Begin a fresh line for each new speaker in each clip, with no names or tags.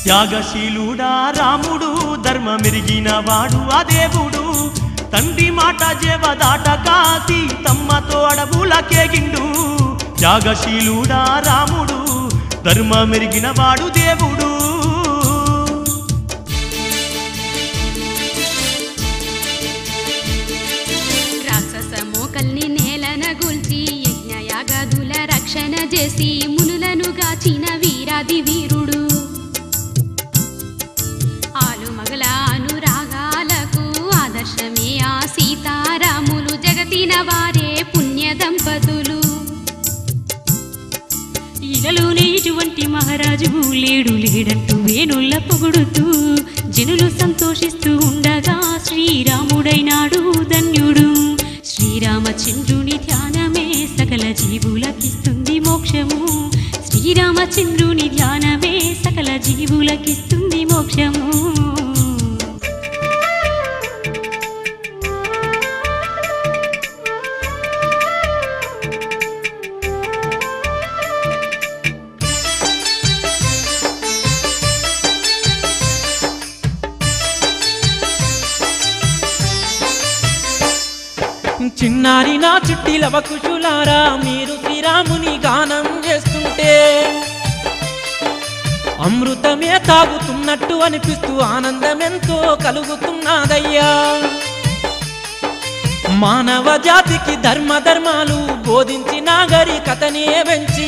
త్యాగశీలుడా రాముడు ధర్మమెరిగిన వాడు ఆ దేవుడు తండ్రి మాట జేవదాటక సీతమ్మతో అడవులకేగిండు త్యాగశీలుడా రాముడు ధర్మమెరిగిన వాడు దేవుడు
రాక్షస మోకల్ని నేలన గొల్చి యజ్ఞయాగాదుల రక్షణ చేసి మునులను గాచిన వీరాది వీరుడు ఆలుమగల అనురాగాలకు ఆదర్శమే ఆ సీతారాములు జగతిన వారే పుణ్య దంపతులు ఇలలోనే ఇటువంటి మహారాజు లేడంటూ వేణుళ్ళ పొగుడుతూ జనులు సంతోషిస్తూ ఉండగా శ్రీరాముడైనాడు ధన్యుడు శ్రీరామచంద్రుని ధ్యానమే సకల జీవులకిస్తుంది మోక్షము శ్రీరామచంద్రుని ధ్యానమే సకల జీవులకిస్తుంది మోక్షము
చిన్నారి నా చుట్టిలవ కుశులారా మీరు శ్రీరాముని గానం చేస్తుంటే అమృతమే తాగుతున్నట్టు అనిపిస్తూ ఆనందమెంతో కలుగుతున్నదయ్యా మానవ జాతికి ధర్మాలు బోధించి నాగరికతనే పెంచి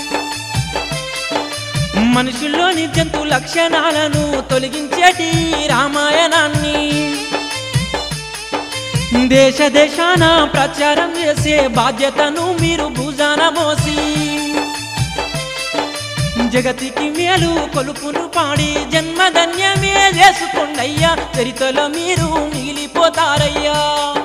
మనుషుల్లోని జంతు లక్షణాలను తొలగించేటి రామాయణాన్ని దేశ దేశాన ప్రచారం చేసే బాధ్యతను మీరు భుజాన మోసి జగతికి మేలు కొలుపును పాడి జన్మధన్యమే చేసుకోండయ్యా చరిత్రలో మీరు మిగిలిపోతారయ్యా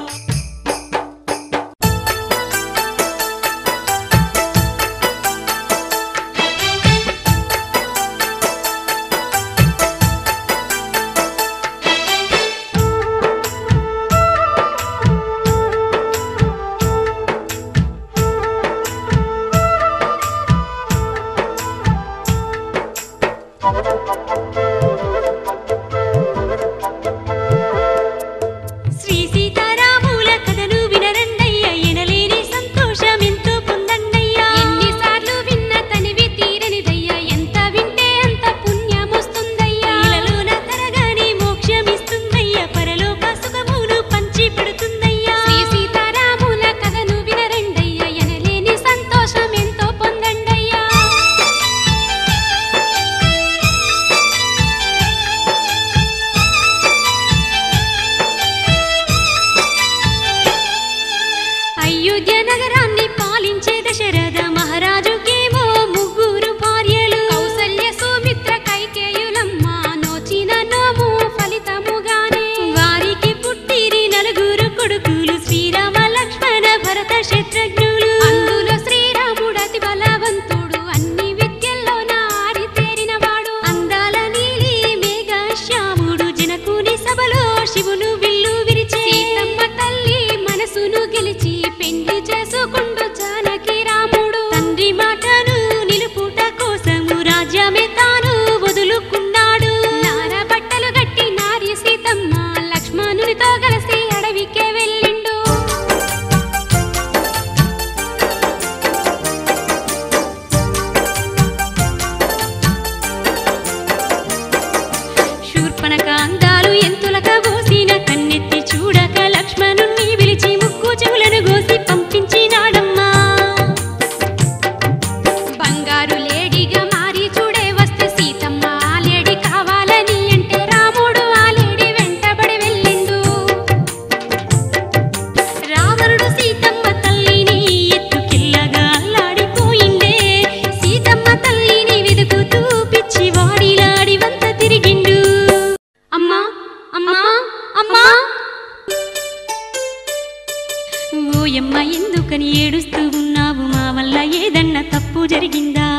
ఓయమ్మ ఎందుకని ఏడుస్తూ ఉన్నావు మా వల్ల ఏదన్నా తప్పు జరిగిందా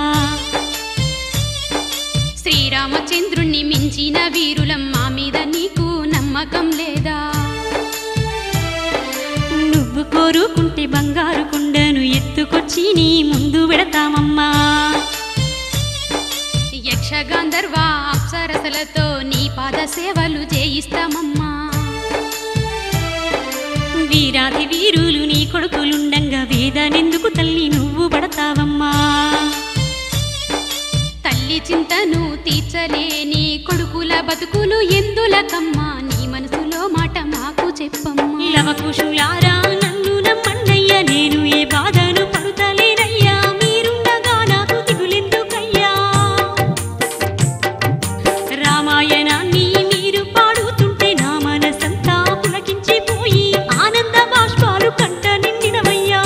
శ్రీరామచంద్రుణ్ణి మించిన వీరులం మా మీద నీకు నమ్మకం లేదా నువ్వు కోరుకుంటే బంగారు కొండను ఎత్తుకొచ్చి నీ ముందు పెడతామమ్మా యక్ష గంధర్వ అప్సర వరసలతో నీ పాద సేవలు చేయిస్తామమ్మా.
వీరాది వీరులు నీ కొడుకులుండంగా వేదనెందుకు తల్లి నువ్వు పడతావమ్మా.
తల్లి చింతను తీర్చలేని కొడుకుల బతుకులు ఎందులకమ్మా, నీ మనసులో మాట మాకు చెప్పమ్మా.
లవకుశులారా నన్ను నమ్మన్నయ్య, నేను ఏ బాధను పడుతలేనయ్యా, మీరుండగా నాకు దిగులెందుకయ్యా. రామాయణాన్ని మీరు పాడుతుంటే నా మనసంతా పులకించిపోయి ఆనంద బాష్పాలు కంట నిండినవయ్యా.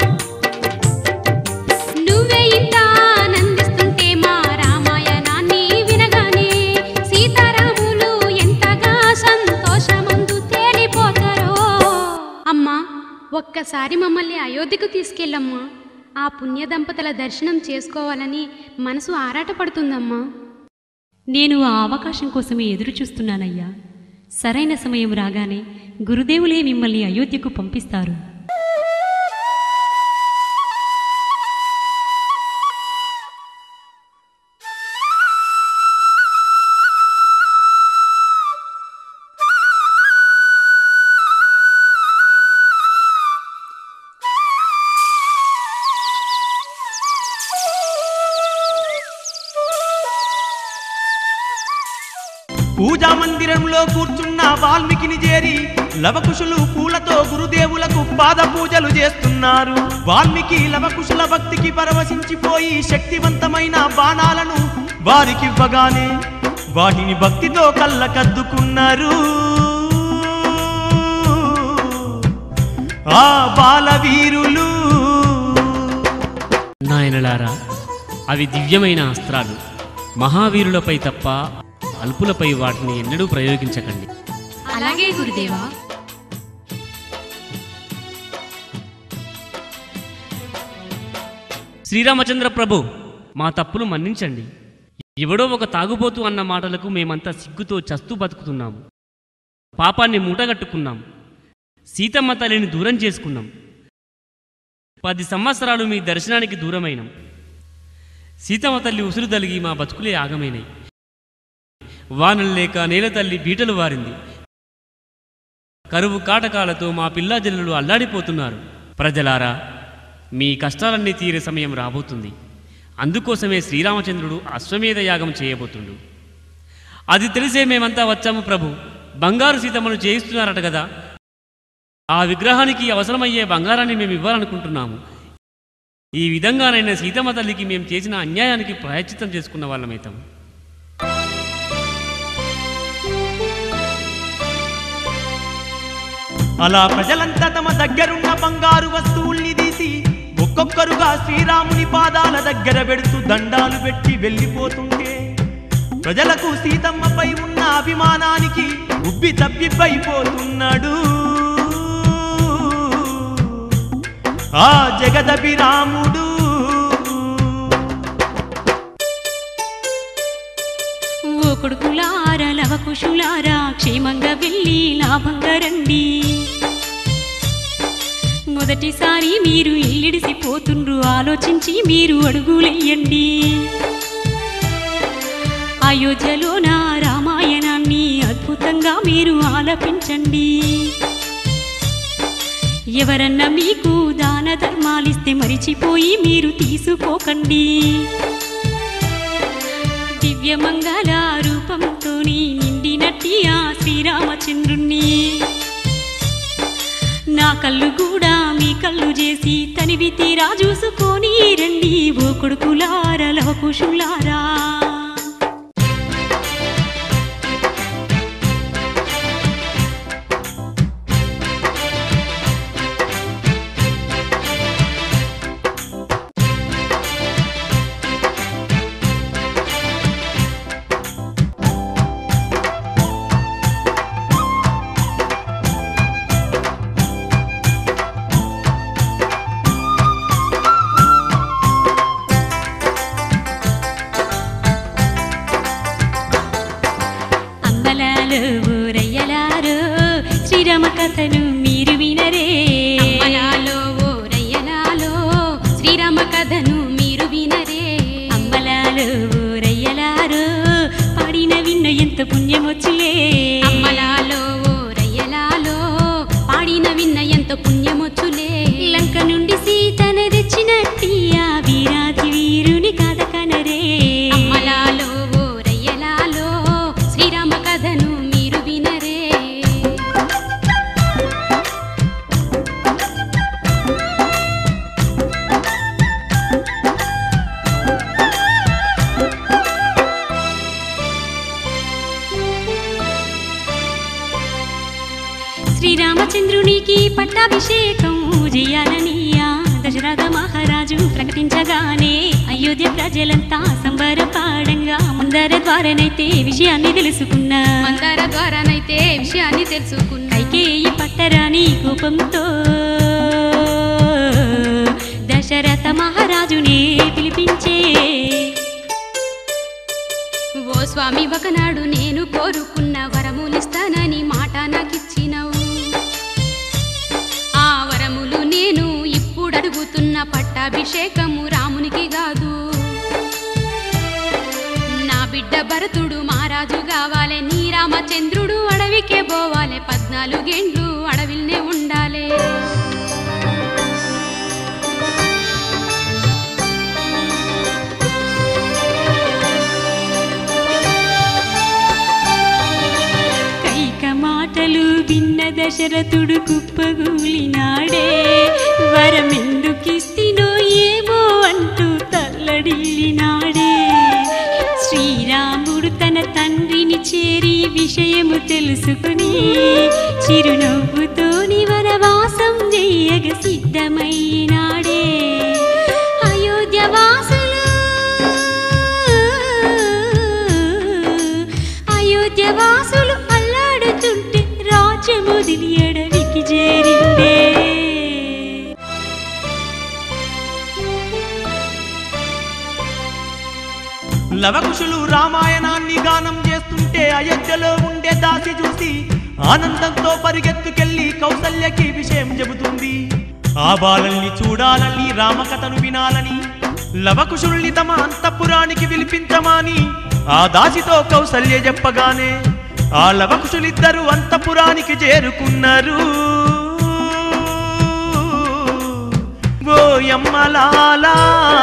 నువ్వే ఇంత ఆనందిస్తుంటే మా రామాయణాన్ని వినగానే సీతారాములు ఎంతగా సంతోషమందు తేలిపోతారో. అమ్మా, ఒక్కసారి మమ్మల్ని అయోధ్యకు తీసుకెళ్ళమ్మా. ఆ పుణ్య దంపతుల దర్శనం చేసుకోవాలని మనసు ఆరాటపడుతుందమ్మా.
నేను ఆ అవకాశం కోసమే ఎదురు చూస్తున్నానయ్యా. సరైన సమయం రాగానే గురుదేవులే మిమ్మల్ని అయోధ్యకు పంపిస్తారు.
పూజా మందిరంలో కూర్చున్న వాల్మీకిని చేరి లవకుశులు పూలతో గురుదేవులకు పాద పూజలు చేస్తున్నారు. వాల్మీకి లవకుశుల భక్తికి పరవశించిపోయి శక్తివంతమైన బాణాలను వారికివ్వగానే వాటిని భక్తితో కళ్ళకద్దుకున్నారు. ఆ బాలవీరులు
నాయనలారా, అవి దివ్యమైన అస్త్రాలు. మహావీరులపై తప్ప అల్పులపై వాటిని ఎన్నడూ ప్రయోగించకండి.
అలాగే గురుదేవా.
శ్రీరామచంద్ర ప్రభు, మా తప్పులు మన్నించండి. ఎవడో ఒక తాగుబోతు అన్న మాటలకు మేమంతా సిగ్గుతో చస్తూ బతుకుతున్నాము. పాపాన్ని మూటగట్టుకున్నాం. సీతమ్మ తల్లిని దూరం చేసుకున్నాం. 10 సంవత్సరాలు మీ దర్శనానికి దూరమైనాం. సీతమ్మ తల్లి ఉసురు తలిగి మా బతుకులే ఆగమైనాయి. వానలు లేక నేల తల్లి బీటలు వారింది. కరువు కాటకాలతో మా పిల్లాజల్లులు అల్లాడిపోతున్నారు. ప్రజలారా, మీ కష్టాలన్నీ తీరే సమయం రాబోతుంది. అందుకోసమే శ్రీరామచంద్రుడు అశ్వమేధ యాగం చేయబోతుండు. అది తెలిసే మేమంతా వచ్చాము ప్రభు. బంగారు సీతమ్మను చేయిస్తున్నారట కదా, ఆ విగ్రహానికి అవసరమయ్యే బంగారాన్ని మేము ఇవ్వాలనుకుంటున్నాము. ఈ విధంగానైనా సీతమ్మ తల్లికి మేము చేసిన అన్యాయానికి ప్రాయశ్చిత్తం చేసుకున్న వాళ్ళమైతాం.
అలా ప్రజలంతా తమ దగ్గరున్న బంగారు వస్తువుల్ని తీసి ఒక్కొక్కరుగా శ్రీరాముని పాదాల దగ్గర పెడుతూ దండాలు పెట్టి వెళ్ళిపోతుంటే ప్రజలకు సీతమ్మపై ఉన్న అభిమానానికి ఉబ్బి తప్పిపోతున్నాడు ఆ జగదభిరాముడు.
ఓ కొడుకులారా లవకుశులారా, క్షేమంగా వెళ్ళి లాభంగా రండి. మొదటిసారి మీరు ఇల్లిడిసిపోతుండ్రు, ఆలోచించి మీరు అడుగులెయ్యండి. అయోధ్యలో నా రామాయణాన్ని అద్భుతంగా మీరు ఆలపించండి. ఎవరన్నా మీకు దాన ధర్మాలిస్తే మరిచిపోయి మీరు తీసుకోకండి. దివ్యమంగళ రూపంతోని నిండినట్టి ఆ శ్రీరామచంద్రుణ్ణి నా కళ్ళు కూడా మీ కళ్ళు చేసి తనివి తీరా చూసుకొని రండి. ఓ కొడుకులారా లవకుశులారా, శ్రీరామ కథను మీరు వినరే.
అమ్మలాలో ఓ రయ్యలాలో శ్రీరామ కథను మీరు వినరే.
అమ్మలాలో ఓ రయ్యలారో పాడిన
విన్న ఎంతో పుణ్యమొచ్చులే.
లంక నుండి సీతను తెచ్చినట్టి ఆ వీరాధి వీరుని కథ కనరే.
అమ్మలాలో ఓ రయ్యలాలో శ్రీరామ కథను మీరు వినరే.
శ్రీరామచంద్రునికి పట్టాభిషేకం చేయాలని ఆ దశరథ మహారాజు ప్రకటించగానే అయోధ్య ప్రజలంతా సంబరపాడంగా మందార ద్వారానైతే విషయాన్ని తెలుసుకున్నా.
మందార ద్వారానైతే విషయాన్ని తెలుసుకున్నా.
కైకేయి పట్టరాని కోపంతో దశరథ మహారాజునే పిలిపించే.
ఓ స్వామి, ఒకనాడు నేను కోరుకున్న వరములిస్తానని మాట నాకిచ్చినవు. ఆ వరములు నేను ఇప్పుడు అడుగుతున్న పట్టాభిషేకము రామునికి కాదు. నా బిడ్డ భరతుడు మహారాజు కావాలే. నీ రామచంద్రుడు అడవికే పోవాలే. 14 ఏండ్లు అడవిల్నే ఉండాలే.
మాటలు విన్న దశరథుడు కుప్పగూలినాడే. వరమెందుకిస్తినో ఏమో అంటూ తల్లడిల్లినాడే. శ్రీరాముడు తన తండ్రిని చేరి విషయము తెలుసుకుని చిరునవ్వుతోని వనవాసం చెయ్యగ సిద్ధమైనాడే. అయోధ్యవాసులు అల్లాడుతుంటే రాజ్యముదిలి అడవికి చేరిందే.
లవకుశులు రామాయణాన్ని గానం చేస్తుంటే అయోధ్యలో ఉండే దాసి చూసి ఆనందంతో పరిగెత్తుకెళ్లి కౌసల్యకి విషయం చెబుతుంది. ఆ బాలల్ని చూడాలని, రామకథను వినాలని లవకుశుల్ని తమ అంతఃపురానికి పిలిపించమని ఆ దాసితో కౌసల్య చెప్పగానే ఆ లవకుశులిద్దరూ అంతఃపురానికి చేరుకున్నారు. ఓ యమ్మలాలా,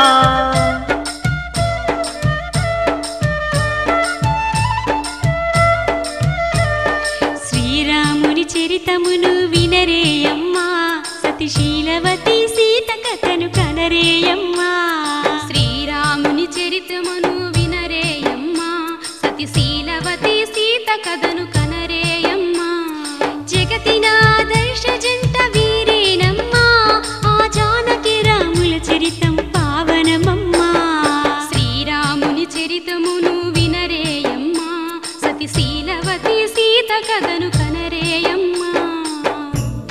శ్రీరాముని చరితమును వినరేయమ్మా. సతిశీలవతి సీత కథను కనరేయమ్మా.
శ్రీరాముని చరితమును వినరేయమ్మా. సతిశీలవతి సీత కథను కనరేయమ్మా. జగతినాదర్శ జంట వీరేనమ్మా. ఆ జానకి రాముల చరితం పావనమమ్మా. శ్రీరాముని చరితమును వినరేయమ్మా. సతిశీలవతి సీత కథను కనరేయమ్మా.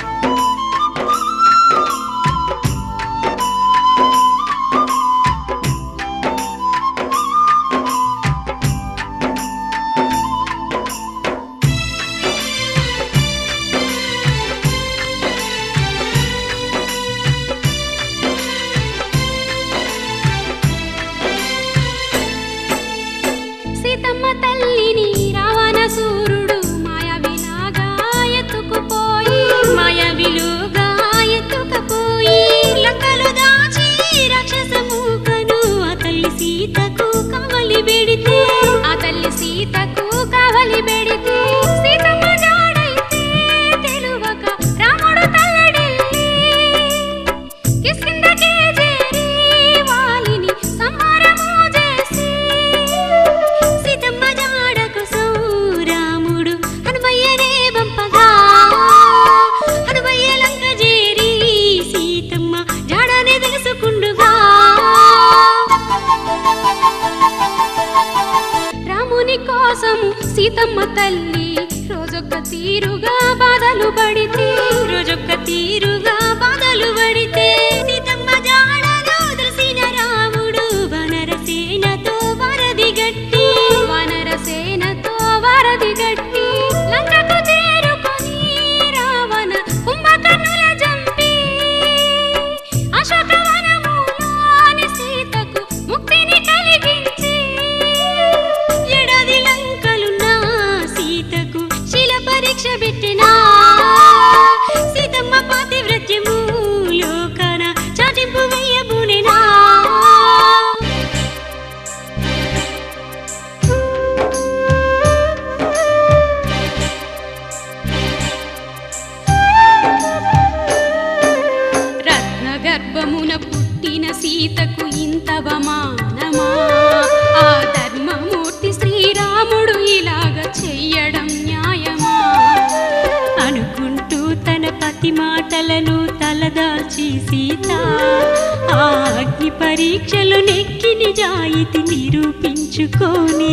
గర్భమున పుట్టిన సీతకు ఇంత అవమానమా? ఆ ధర్మమూర్తి శ్రీరాముడు ఇలాగ చెయ్యడం న్యాయమా?
అనుకుంటూ తన పతి మాటలను తలదాల్చి సీత ఆ అగ్ని పరీక్షలు నెక్కి నిజాయితీ నిరూపించుకొని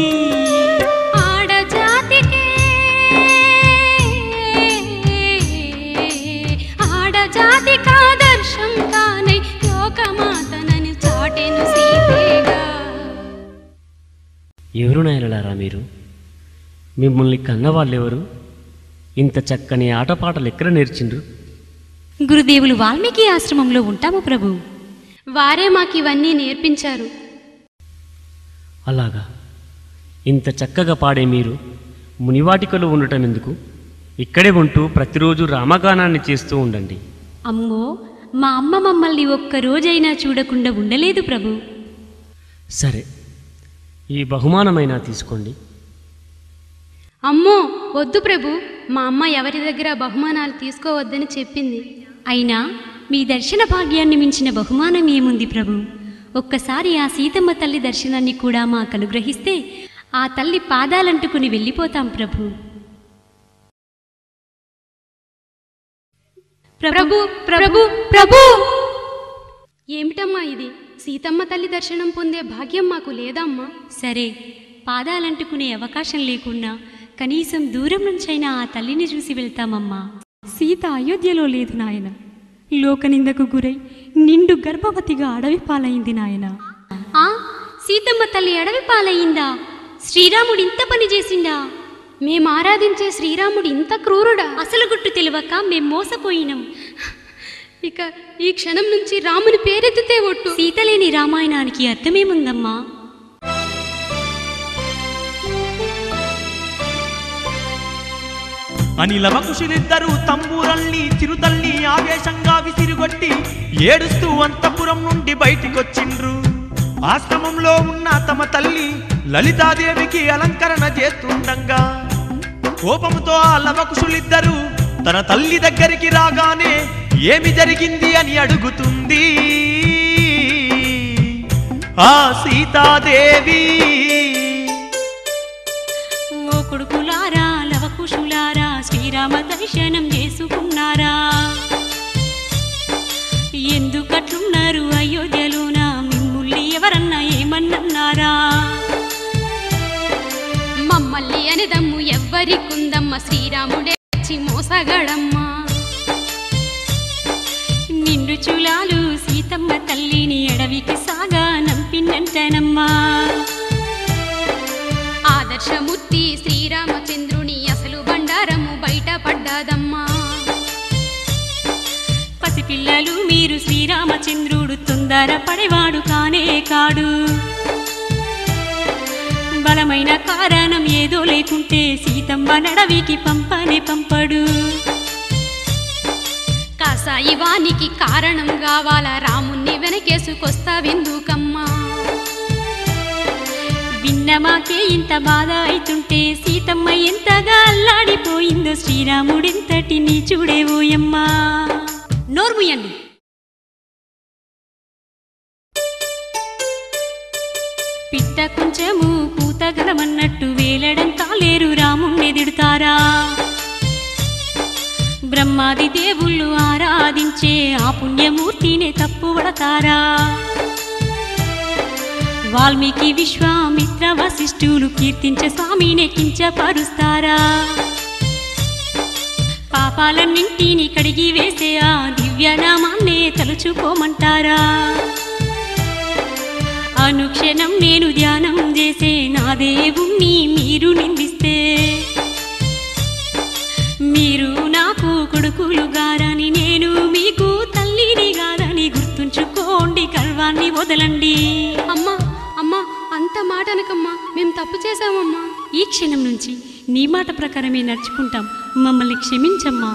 ఆడజాతికి ఆదర్శం కానై లోకమాతనని చాటెను సీతేగా.
ఎవరు నాయనలారా మీరు? మిమ్మల్ని కన్నవాళ్ళెవరు? ఇంత చక్కని ఆటపాటలు ఎక్కడ నేర్చిండ్రు?
గురుదేవులు వాల్మీకి ఆశ్రమంలో ఉంటాము ప్రభు.
వారే మాకివన్నీ నేర్పించారు.
అలాగా, ఇంత చక్కగా పాడే మీరు మునివాటికలో ఉండటం ఎందుకు? ఇక్కడే ఉంటూ ప్రతిరోజు రామగానాన్ని చేస్తూ ఉండండి.
అమ్మో, మా అమ్మ మమ్మల్ని ఒక్క రోజైనా చూడకుండా ఉండలేదు ప్రభు.
సరే, ఈ బహుమానమైనా తీసుకోండి.
అమ్మో వద్దు ప్రభు, మా అమ్మ ఎవరి దగ్గర బహుమానాలు తీసుకోవద్దని చెప్పింది.
అయినా మీ దర్శన భాగ్యాన్ని మించిన బహుమానం ఏముంది ప్రభు? ఒక్కసారి ఆ సీతమ్మ తల్లి దర్శనాన్ని కూడా మాకు అనుగ్రహిస్తే ఆ తల్లి పాదాలంటుకుని వెళ్ళిపోతాం ప్రభు.
ప్రభు ప్రభు ప్రభు ఏమిటమ్మా ఇది? సీతమ్మ తల్లి దర్శనం పొందే భాగ్యం మాకు లేదమ్మా.
సరే, పాదాలంటుకునే అవకాశం లేకున్నా కనీసం దూరం నుంచైనా ఆ తల్లిని చూసి వెళ్తామమ్మా. సీత అయోధ్యలో లేదు నాయన. లోకనిందకు గురై నిండు గర్భవతిగా అడవి పాలైంది నాయన. ఆ సీతమ్మ తల్లి అడవి పాలయ్యిందా? శ్రీరాముడు ఇంత పని చేసిండా?
మేము ఆరాధించే శ్రీరాముడు ఇంత క్రూరుడా?
అసలు గుట్టు తెలియక మేం మోసపోయినాం.
ఇక ఈ క్షణం నుంచి రాముని పేరెత్తితే ఒట్టు.
సీతలేని రామాయణానికి అర్థమేముందమ్మా?
అని లవకుశులిద్దరూ తంబూరల్ని చిరుతల్ని ఆవేశంగా విసిరిగొట్టి ఏడుస్తూ అంతఃపురం నుండి బయటికొచ్చిండ్రు. ఆశ్రమంలో ఉన్న తమ తల్లి లలితాదేవికి అలంకరణ చేస్తుండగా కోపంతో ఆ లవకుశులిద్దరూ తన తల్లి దగ్గరికి రాగానే ఏమి జరిగింది అని అడుగుతుంది ఆ సీతాదేవి.
ఓ కొడుకులారా, లవకుశులారా, శ్రీరామ దర్శనం చేసుకున్నారా? ఎందుకట్లున్నారు అయోధ్యలోన? మిమ్ముల్ని ఎవరన్నా ఏమన్నారా?
మమ్మల్ని అనేదమ్ము ఎవ్వరికుందమ్మ, శ్రీరాముడే వచ్చి మోసగాడమ్మా.
నిండు చూలాలు సీతమ్మ తల్లిని అడవికి సాగా నంపినంటనమ్మా.
ఆదర్శమూర్తి శ్రీరామచంద్రుని అసలు బండారము బయటపడ్డాదమ్మా.
పసిపిల్లలు మీరు, శ్రీరామచంద్రుడు తొందర పడేవాడు కానే కాడు. బలమైన కారణం ఏదో లేకుంటే సీతమ్మ నడవికి పంపనే పంపడు.
కాసాయి వానికి కారణం కావాలా? రాముణ్ణి వెనకేసుకొస్తావెందుకమ్మా?
విన్నమాకే ఇంత బాధ అయితుంటే సీతమ్మ ఎంతగా అల్లాడిపోయిందో శ్రీరాముడెంతటి నీ చూడేవోయమ్మా. నోర్ముయండి. పిట్ట కొంచెము పూతగలమన్నట్టు వేలడం కాలేరు రాముణ్ణి దిడుతారా? బ్రహ్మాది దేవుళ్ళు ఆరాధించే ఆ పుణ్యమూర్తినే తప్పుపడతారా? వాల్మీకి, విశ్వామిత్ర, వశిష్ఠులు కీర్తించే స్వామినే కించపరుస్తారా? పాపాలన్నింటినీ కడిగి వేసే ఆ దివ్యనామాన్నే తలుచుకోమంటారా? అనుక్షణం నేను ధ్యానం చేసే నా దేవుణ్ణి మీరు నిందిస్తే, మీరు నాకు కొడుకులు గారని నేను మీకు తల్లిని గారని గుర్తుంచుకోండి. గర్వాన్ని వదలండి.
అమ్మా అమ్మా, అంత మాట అనకమ్మా, మేము తప్పు చేశామమ్మా.
ఈ క్షణం నుంచి నీ మాట ప్రకారమే నడుచుకుంటాం. మమ్మల్ని క్షమించమ్మా.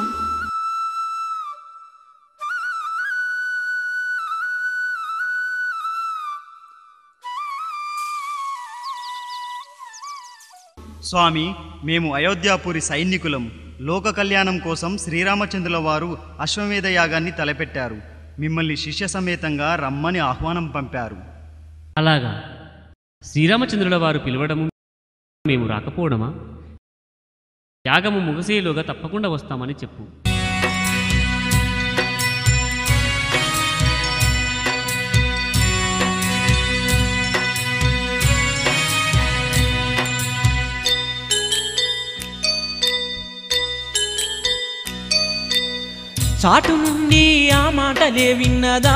స్వామి, మేము అయోధ్యాపురి సైనికులం. లోక కళ్యాణం కోసం శ్రీరామచంద్రుల వారు అశ్వమేధ యాగాన్ని తలపెట్టారు. మిమ్మల్ని శిష్య సమేతంగా రమ్మని ఆహ్వానం పంపారు.
అలాగా? శ్రీరామచంద్రుల వారు పిలవడము మేము రాకపోవడమా? యాగము ముగిసేలోగా తప్పకుండా వస్తామని చెప్పు.
చాటు నుండి ఆ మాటలే విన్నదా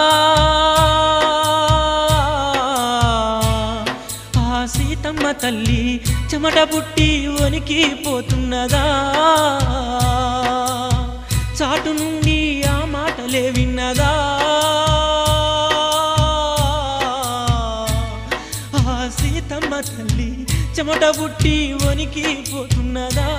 ఆ సీతమ్మ తల్లి చెమట పుట్టి వణికిపోతున్నదా. చాటు నుండి ఆ మాటలే విన్నదా ఆ సీతమ్మ తల్లి చెమట పుట్టి వణికిపోతున్నదా.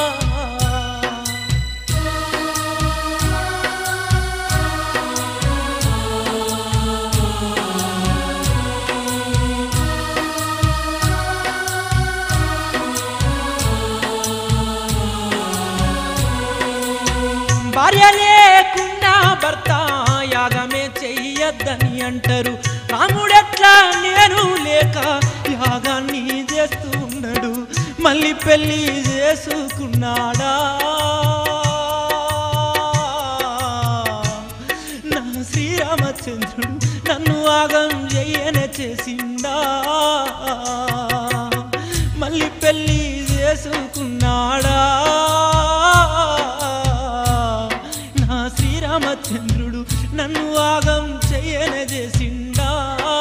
భార్య లేకుండా భర్త యాగమే చెయ్యొద్దని అంటారు. రాముడెట్లా నేను లేక యాగాన్ని చేస్తూ ఉన్నాడు. మళ్ళీ పెళ్ళి చేసుకున్నాడా నా శ్రీరామచంద్రుడు నన్ను యాగం చెయ్యనే చేసిండా. మళ్ళీ పెళ్ళి చేసుకున్నాడా శ్రీరామచంద్రుడు నన్ను యాగం చెయ్యనే చేసిండా.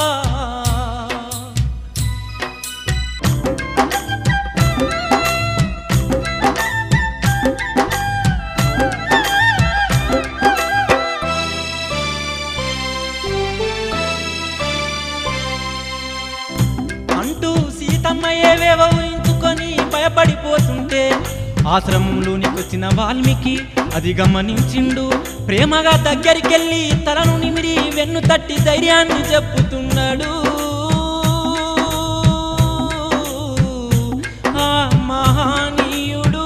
అంటూ సీతమ్మ ఏవేవో ఊహించుకొని భయపడిపోతుంటే ఆశ్రమంలోనికి వచ్చిన వాల్మీకి అది గమనించిండు. ప్రేమగా దగ్గరికెళ్ళి తలను నిమిరి వెన్ను తట్టి ధైర్యాన్ని చెప్పుతున్నాడు. ఆ మహనీయుడు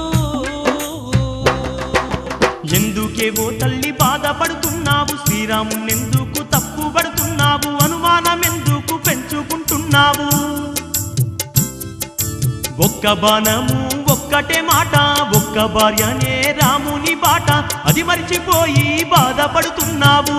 ఎందుకేవో తల్లి బాధపడుతున్నావు, శ్రీరామునెందుకు తప్పుపడుతున్నావు, అనుమానమెందుకు పెంచుకుంటున్నావు. ఒక్క బాణము ఒక్కటే మాట, ఒక్క భార్యనే రాముని బాట, అది మరిచిపోయి బాధపడుతున్నావు.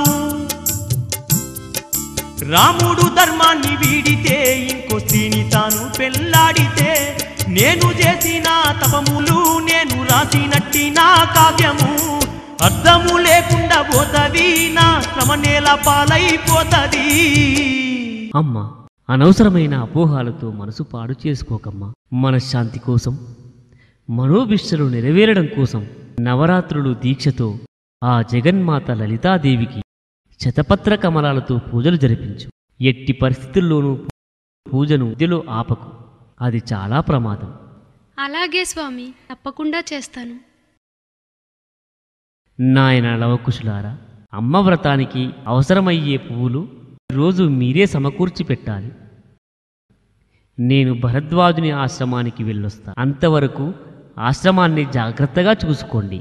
రాముడు ధర్మాన్ని వీడితే ఇంకో స్త్రీని తాను పెళ్లాడితే, నేను చేసిన తపములు నేను రాసినట్టి నా కావ్యము అర్థము లేకుండా పోతది, నా శ్రమ నేల పాలైపోతది.
అమ్మా, అనవసరమైన అపోహాలతో మనసు పాడు చేసుకోకమ్మా. మనశ్శాంతి కోసం, మనోభిష్టలు నెరవేరడం కోసం నవరాత్రులు దీక్షతో ఆ జగన్మాత లలితాదేవికి శతపత్ర కమలాలతో పూజలు జరిపించు. ఎట్టి పరిస్థితుల్లోనూ పూజను మధ్యలో ఆపకు, అది చాలా ప్రమాదం.
అలాగే స్వామి, తప్పకుండా చేస్తాను.
నాయన లవకుశులారా, అమ్మ వ్రతానికి అవసరమయ్యే పువ్వులు రోజు మీరే సమకూర్చి పెట్టాలి. నేను భరద్వాజుని ఆశ్రమానికి వెళ్ళొస్తా. అంతవరకు ఆశ్రమాన్ని జాగ్రత్తగా చూసుకోండి.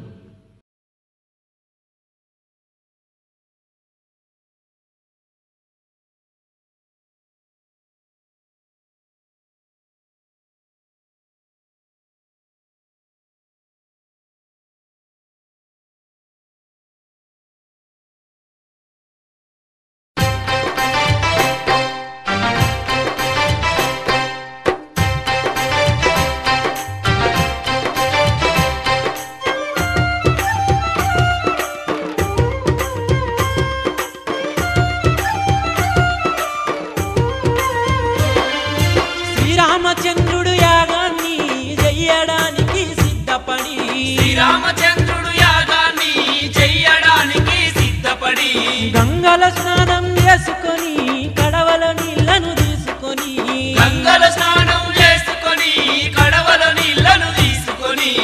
శ్రీరామచంద్రుడు యాగాన్ని చెయ్యడానికి సిద్ధపడి,
శ్రీరామచంద్రుడు యాగాన్ని చెయ్యడానికి సిద్ధపడి,
గంగల స్నానం చేసుకొని కడవల నీళ్లను తీసుకొని,
గంగల స్నానం చేసుకొని కడవల నీళ్లను తీసుకొని,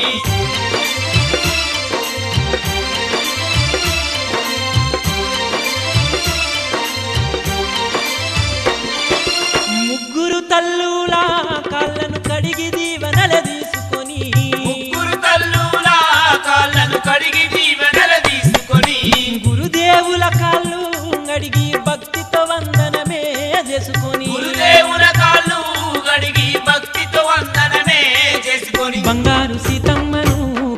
ముగ్గురు తల్లుల కాళ్ళను కడిగి దీవెనల తీసుకొని,
ముగ్గురు తల్లుల కాళ్ళను కడిగి దీవెనలు తీసుకొని,
గురుదేవుల కాళ్ళ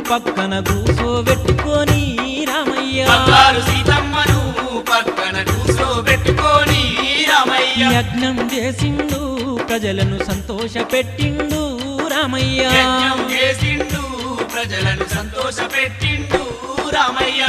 పక్కన కూసోబెట్టుకొని రామయ్య
బంగారు సీతమ్మను పక్కన కూసోబెట్టుకొని రామయ్య
యజ్ఞం చేసిండు ప్రజలను సంతోషపెట్టిండు రామయ్య
యజ్ఞం చేసిండు ప్రజలను సంతోషపెట్టిండు రామయ్య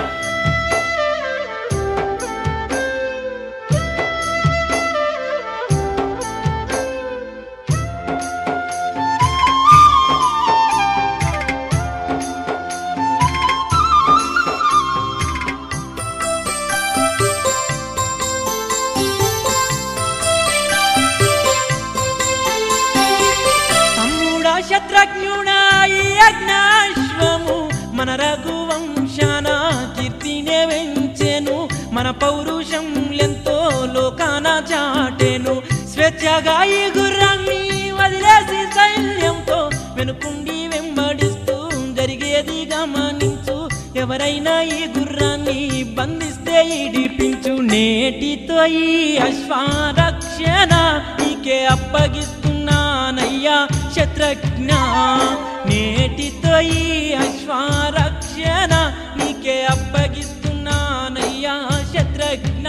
శత్రుఘ్నుడా ఈ యజ్ఞాశ్వము మన రఘువంశాన కీర్తినే వెంచెను మన పౌరుషం ఎంతో లోకాన చాటెను స్వేచ్ఛగా ఈ గుర్రాన్ని వదిలేసి సైన్యంతో వెనుకుండి వెంబడిస్తూ జరిగేది గమనించు ఎవరైనా ఈ గుర్రాన్ని బంధిస్తే ఇడిపించు నేటితో ఈ అశ్వరక్షణ నీకే అప్పగిస్తున్నానయ్యా శత్రుఘ్న నేటితో ఈ అశ్వరక్షణ నీకే అప్పగిస్తున్నానయ్యా శత్రుఘ్న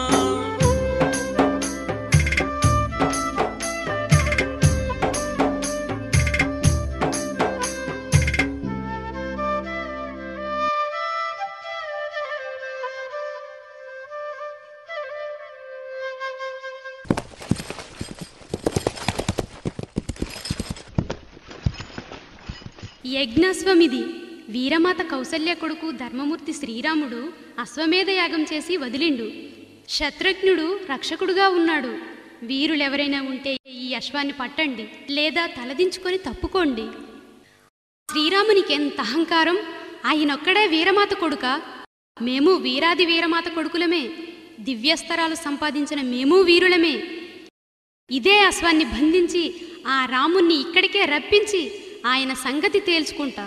యజ్ఞాశ్వమిది వీరమాత కౌసల్య కొడుకు ధర్మమూర్తి శ్రీరాముడు అశ్వమేధ యాగం చేసి వదిలిండు. శత్రుఘ్నుడు రక్షకుడుగా ఉన్నాడు. వీరులెవరైనా ఉంటే ఈ అశ్వాన్ని పట్టండి లేదా తలదించుకొని తప్పుకోండి. శ్రీరామునికి ఎంత అహంకారం! ఆయనొక్కడే వీరమాత కొడుక? మేము వీరాది వీరమాత కొడుకులమే. దివ్యస్తరాలు సంపాదించిన మేము వీరులమే. ఇదే అశ్వాన్ని బంధించి ఆ రాముణ్ణి ఇక్కడికే రప్పించి ఆయన సంగతి తేల్చుకుంటా.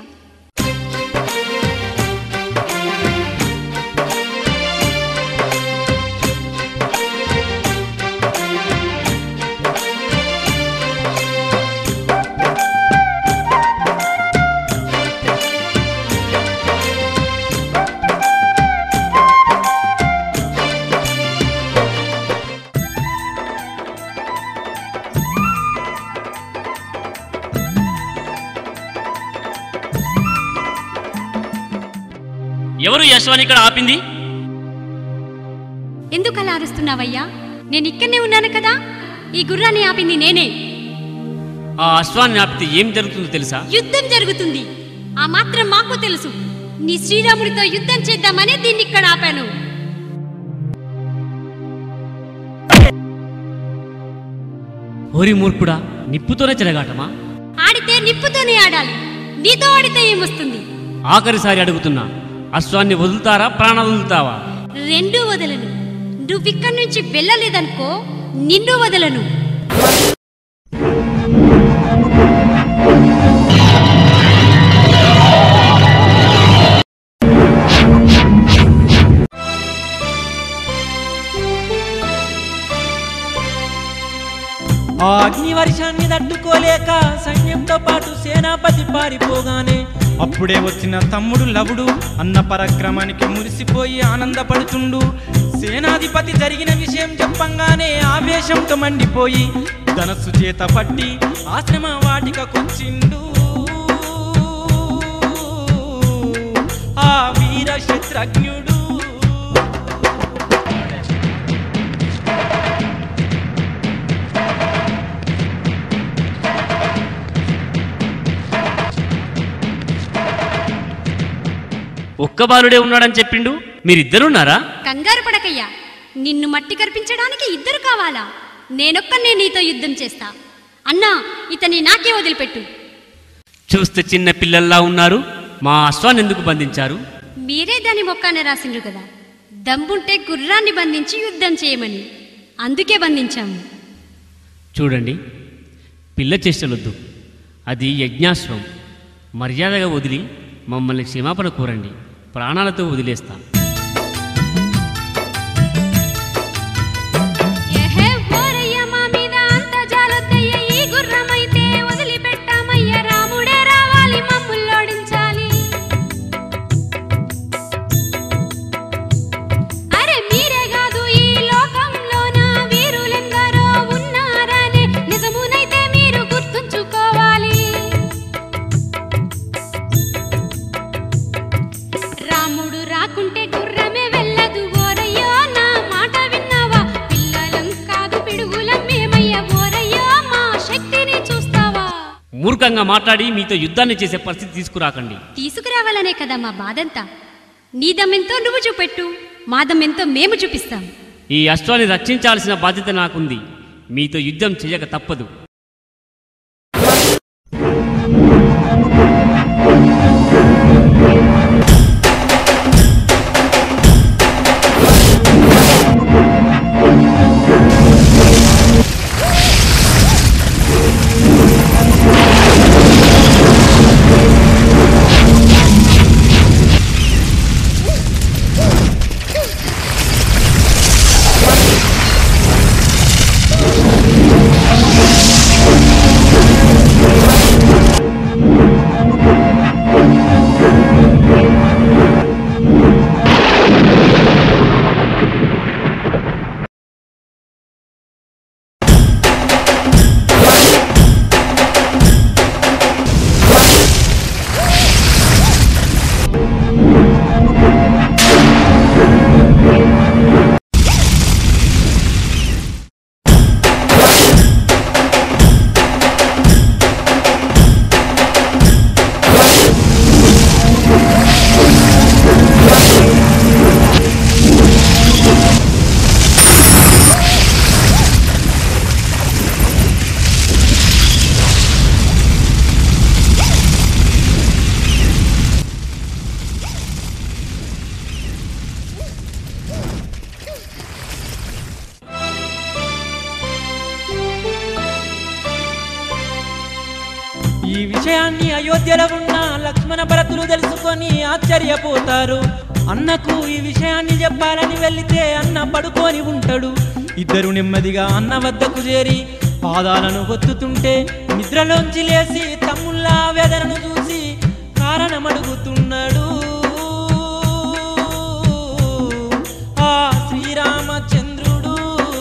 ఎవరు యశ్వాని ఇక్కడ ఆపింది?
ఎందుకలా అరుస్తున్నావయ్యా? నేను ఇక్కడనే ఉన్నాను కదా. ఈ గుర్రాన్ని ఆపింది నేనే.
ఆ అశ్వాన్ని ఆపితే ఏం జరుగుతుందో తెలుసా?
యుద్ధం జరుగుతుంది. ఆ మాత్రం మాకు తెలుసు. నీ శ్రీరాముడితో యుద్ధం చేద్దామనే దీన్ని ఇక్కడ ఆపాను.
ఓరి మూర్ఖుడా, నిప్పుతోనే చెలగాటమా?
ఆడితే నిప్పుతోనే ఆడాలి. నీతో ఆడితే ఏమొస్తుంది?
ఆఖరిసారి అడుగుతున్నా, అశ్వాన్ని వదులుతారా, ప్రాణాలు వదులుతావా?
రెండూ వదలను. నువ్విక్కడి నుంచి వెళ్ళలేదనుకో, నిన్ను వదలను.
ఆ అగ్ని వర్షాన్ని తట్టుకోలేక సైన్యంతో పాటు సేనాపతి పారిపోగానే అప్పుడే వచ్చిన తమ్ముడు లవుడు అన్న పరాక్రమానికి మురిసిపోయి ఆనందపడుతుండు. సేనాధిపతి జరిగిన విషయం చెప్పంగానే ఆవేశంతో మండిపోయి ధనస్సు చేత పట్టి ఆశ్రమ వాటికొచ్చిండు. ఆ వీర శత్రుఘ్నుడు
ఒక్క బాలుడే ఉన్నాడని చెప్పిండు. మీరిద్దరున్నారా?
కంగారు పడకయ్యా. నిన్ను మట్టి కర్పించడానికి ఇద్దరు కావాలా? నేనొక్కనే నీతో యుద్ధం చేస్తా. అన్నా, ఇతని నాకే వదిలిపెట్టు.
చూస్తే చిన్న పిల్లల్లా ఉన్నారు. మా అశ్వాన్ని ఎందుకు బంధించారు?
మీరే దాని మొక్కానే రాసిండ్రు కదా, దమ్ముంటే గుర్రాన్ని బంధించి యుద్ధం చేయమని. అందుకే బంధించాము.
చూడండి, పిల్ల చేష్టలొద్దు. అది యజ్ఞాశ్వం. మర్యాదగా వదిలి మమ్మల్ని క్షమాపణ కోరండి. ప్రాణాలతో వదిలేస్తా. మూర్ఖంగా మాట్లాడి మీతో యుద్ధాన్ని చేసే పరిస్థితి తీసుకురాకండి.
తీసుకురావాలనే కదా మా బాధంతా. నీ దమ్మెంతో నువ్వు చూపెట్టు, మా దమ్మెంతో మేము చూపిస్తాం.
ఈ అశ్వాన్ని రక్షించాల్సిన బాధ్యత నాకుంది. మీతో యుద్ధం చేయక తప్పదు.
ఈ విషయాన్ని అయోధ్యలో ఉన్న లక్ష్మణ భరతులు తెలుసుకొని ఆశ్చర్యపోతారు. అన్నకు ఈ విషయాన్ని చెప్పాలని వెళితే అన్న పడుకొని ఉంటాడు. ఇద్దరు నెమ్మదిగా అన్న వద్దకు చేరి పాదాలను ఒత్తుతుంటే నిద్రలోంచి లేచి తమ్ముళ్ళ వేదనను చూసి కారణం అడుగుతున్నాడు. ఆ శ్రీరామచంద్రుడు.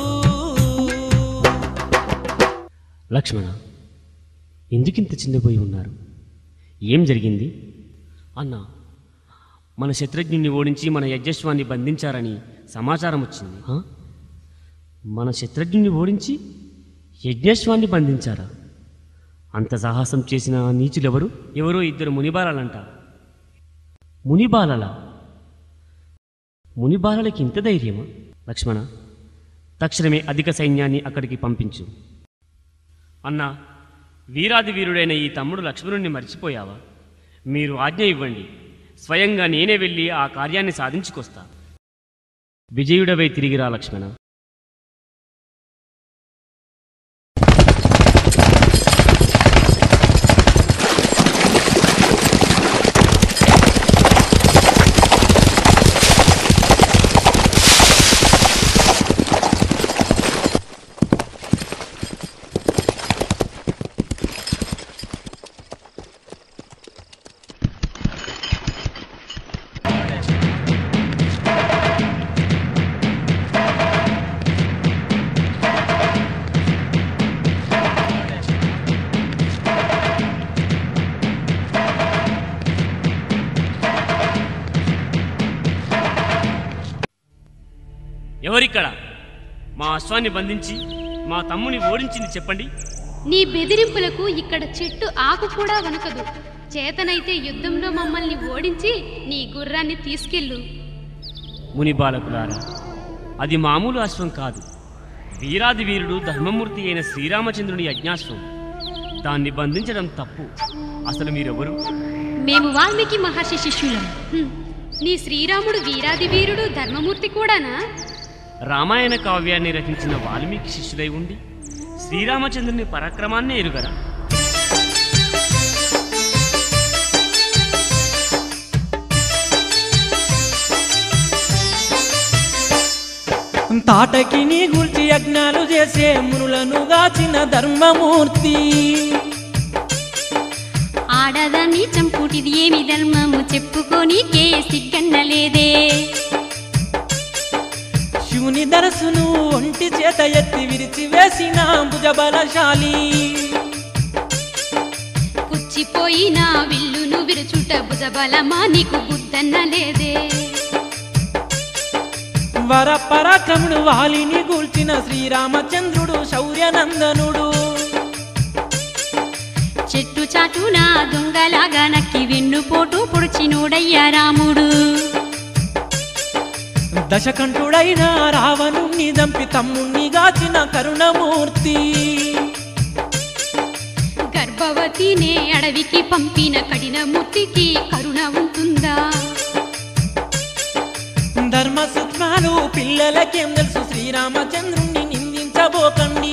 లక్ష్మణ, ఎందుకింత చిన్నపోయి ఉన్నారు? ఏం జరిగింది? అన్న, మన శత్రుఘ్నుని ఓడించి మన యజ్ఞశ్వాన్ని బంధించారని సమాచారం వచ్చింది. మన శత్రుఘ్నుని ఓడించి యజ్ఞశ్వాన్ని బంధించారా? అంత సాహసం చేసిన నీచులెవరు? ఎవరో ఇద్దరు మునిబాలలంట. మునిబాలలా? మునిబాలలకి ఇంత ధైర్యమా? లక్ష్మణ, తక్షణమే అధిక సైన్యాన్ని అక్కడికి పంపించు. అన్నా, వీరాది వీరుడైన ఈ తమ్ముడు లక్ష్మణుణ్ణి మర్చిపోయావా? మీరు ఆజ్ఞ ఇవ్వండి, స్వయంగా నేనే వెళ్ళి ఆ కార్యాన్ని సాధించుకొస్తా. విజయుడవై తిరిగిరా లక్ష్మణ. ఎవరిక్కడ? మా అశ్వాన్ని బంధించి మా తమ్ముని ఓడించింది చెప్పండి.
నీ బెదిరింపులకు ఇక్కడ చెట్టు ఆకు కూడా వనకదు. చేతనైతే యుద్ధంలో మమ్మల్ని ఓడించి నీ గుర్రాన్ని తీసుకెళ్ళు.
ముని బాలకులారా, అది మామూలు అశ్వం కాదు. వీరాది వీరుడు ధర్మమూర్తి అయిన శ్రీరామచంద్రుని యజ్ఞాశ్వం. దాన్ని బంధించడం తప్పు. అసలు మీరెవరు?
మేము వాల్మీకి మహర్షి శిష్యులం.
నీ శ్రీరాముడు వీరాది వీరుడు ధర్మమూర్తి కూడానా?
రామాయణ కావ్యాన్ని రచించిన వాల్మీకి శిష్యులై ఉండి శ్రీరామచంద్రుని పరాక్రమాన్నే ఎరుగరా?
తాటకి నీ గురించి యజ్ఞాలు చేసే మునులను గాచిన ధర్మమూర్తి.
ఆడదాన్ని చంపుటిది ఏమి ధర్మము చెప్పుకొని సిగ్గన్నలేదే.
శివుని దరసును ఒంటి చేత ఎత్తి విరిచి వేసిన భుజబలశాలి.
పుచ్చిపోయిన విల్లును విరుచుట భుజబలమా నీకు బుద్ధన్నలేదే.
వర పరాక్రముడు వాలిని గూల్చిన శ్రీరామచంద్రుడు శౌర్యనందనుడు.
చెట్టు చాటున దొంగలాగా నక్కి వెన్నుపోటు పొడిచినోడయ్యా రాముడు.
దశకంఠుడైన రావణుణ్ణి దంపి తమ్ముణ్ణి గాచిన కరుణమూర్తి.
గర్భవతినే అడవికి పంపిన కఠినమూర్తికి కరుణ ఉంటుందా?
ధర్మ సూక్ష్మాలు పిల్లలకేం తెలుసు, శ్రీరామచంద్రుణ్ణి నిందించబోకండి.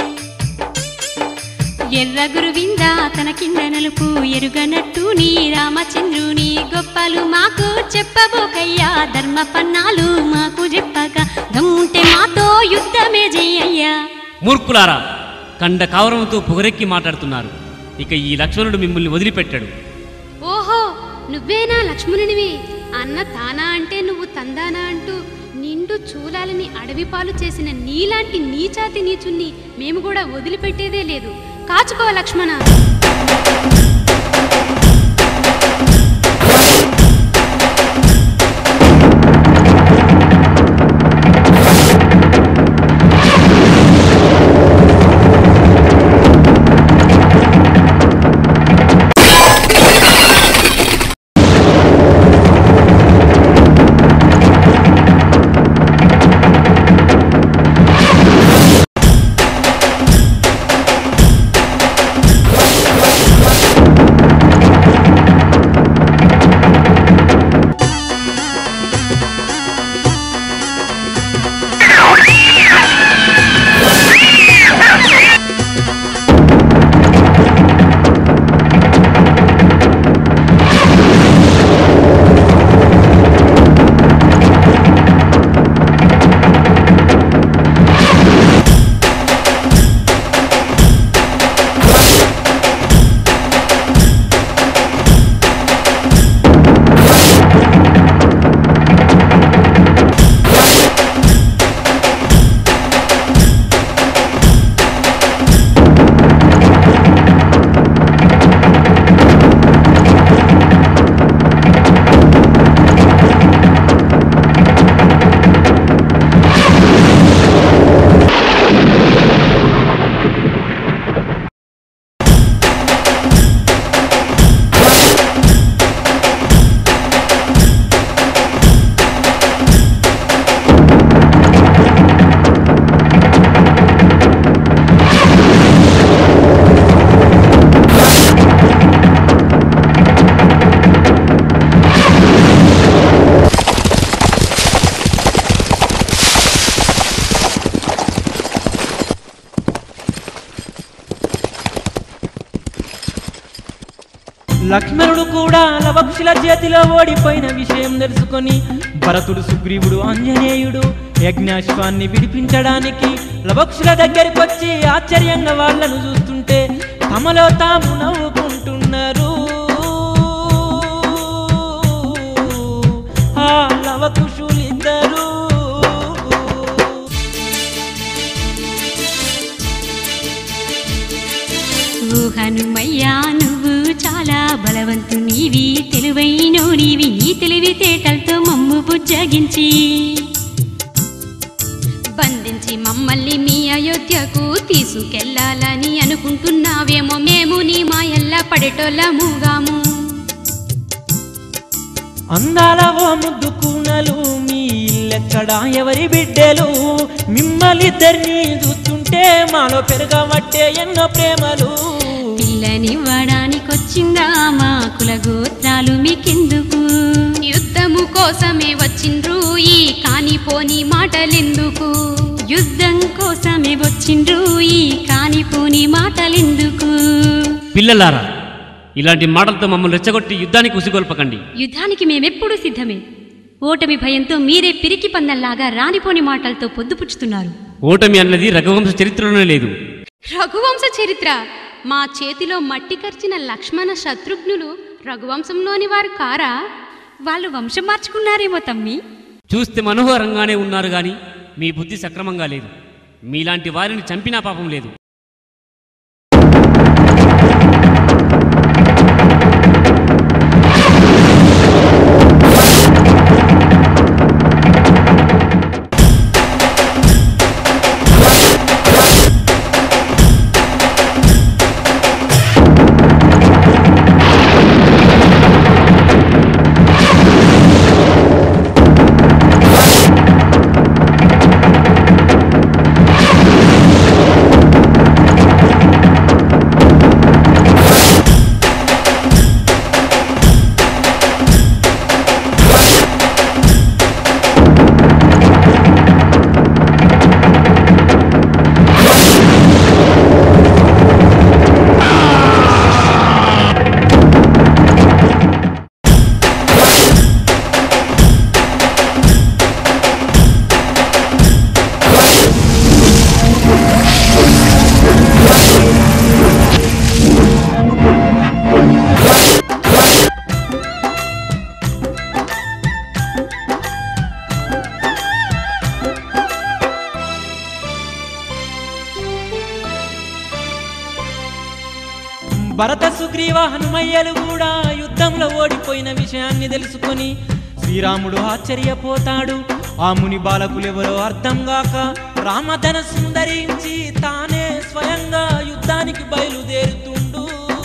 ఎర్ర గురువింద తన కింద నలుపు ఎరుగనట్టు నీ రామచంద్రుని గొప్పలు మాకు చెప్పబోకయ్యా. ధర్మ పన్నాలు మాకు చెప్పక దమ్ముంటే మాతో యుద్ధమే చెయ్యయ్యా.
మూర్ఖులారా, కండ కావరంతో పొగరెక్కి మాట్లాడుతున్నారు. ఇక ఈ లక్ష్మణుడు మిమ్మల్ని వదిలిపెట్టాడు.
ఓహో, నువ్వేనా లక్ష్మణునివి? అన్న తానా అంటే నువ్వు తందానా అంటూ నిండు చూలాలని అడవి పాలు చేసిన నీలాంటి నీచాతి నీచుణ్ణి మేము కూడా వదిలిపెట్టేదే లేదు. కాచుకో లక్ష్మణ.
లక్ష్మణుడు కూడా లవక్షుల చేతిలో ఓడిపోయిన విషయం తెలుసుకొని భరతుడు, సుగ్రీవుడు, ఆంజనేయుడు యజ్ఞాశ్వాన్ని విడిపించడానికి లవక్షుల దగ్గరికి వచ్చి ఆశ్చర్యంగా వాళ్ళను చూస్తుంటే తమలో తాము నవ్వుకుంటున్నారు. ఆ లవకుశులిద్దరు
ఓ హనుమయ్యా, నువ్వు చాలా బలవంతునివి, తెలివైనోనివి. నీ తెలివితేటలతో మమ్ము బుజ్జగించి బంధించి మమ్మల్ని మీ అయోధ్యకు తీసుకెళ్లాలని అనుకుంటున్నావేమో. మేము నీ మాయల్లా పడేటోళ్ళముగాము.
అందాల ఓ ముద్దు కూనలు, మీ ఇల్లెక్కడా, ఎవరి బిడ్డలు? మిమ్మల్నిద్దరిని చూస్తుంటే మాలో పెరగబట్టే ఎన్నో ప్రేమలు.
పిల్లనివ్వడానికొచ్చిందా మా కుల గోత్రాలు మీకెందుకు?
యుద్ధము కోసమే వచ్చిండ్రు ఈ కానిపోని మాటలెందుకు?
యుద్ధం కోసమే వచ్చిండ్రు ఈ కానిపోని మాటలెందుకు?
పిల్లలారా, ఇలాంటి మాటలతో మమ్మల్ని రెచ్చగొట్టి యుద్ధానికి ఉసిగొల్పకండి.
యుద్ధానికి మేమెప్పుడూ సిద్ధమే. ఓటమి భయంతో మీరే పిరికి పందల్లాగా రానిపోని మాటలతో పొద్దుపుచ్చుతున్నారు.
ఓటమి అన్నది రఘువంశ చరిత్రలోనే లేదు.
రఘువంశ చరిత్ర? మా చేతిలో మట్టి కర్చిన లక్ష్మణ శత్రుఘ్నులు రఘువంశంలోని వారు కారా?
వాళ్ళు వంశం మార్చుకున్నారేమో తమ్మి.
చూస్తే మనోహరంగానే ఉన్నారు గాని మీ బుద్ధి సక్రమంగా లేదు. మీలాంటి వారిని చంపినా పాపం లేదు.
భరత సుగ్రీవ హనుమయ్యలు కూడా యుద్ధంలో ఓడిపోయిన విషయాన్ని తెలుసుకొని శ్రీరాముడు ఆశ్చర్యపోతాడు. ఆ ముని బాలకులెవరో అర్థం గాక రామధనస్సును ధరించి తానే స్వయంగా యుద్ధానికి బయలుదేరుతుండు.